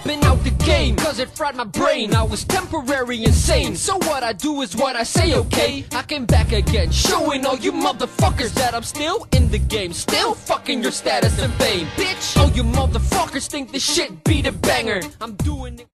been out the game, cause it fried my brain. I was temporary insane, so what I do is what I say, okay? I came back again, showing all you motherfuckers that I'm still in the game, still fucking your status and fame. Bitch, all you motherfuckers think this shit be the banger. I'm doing it.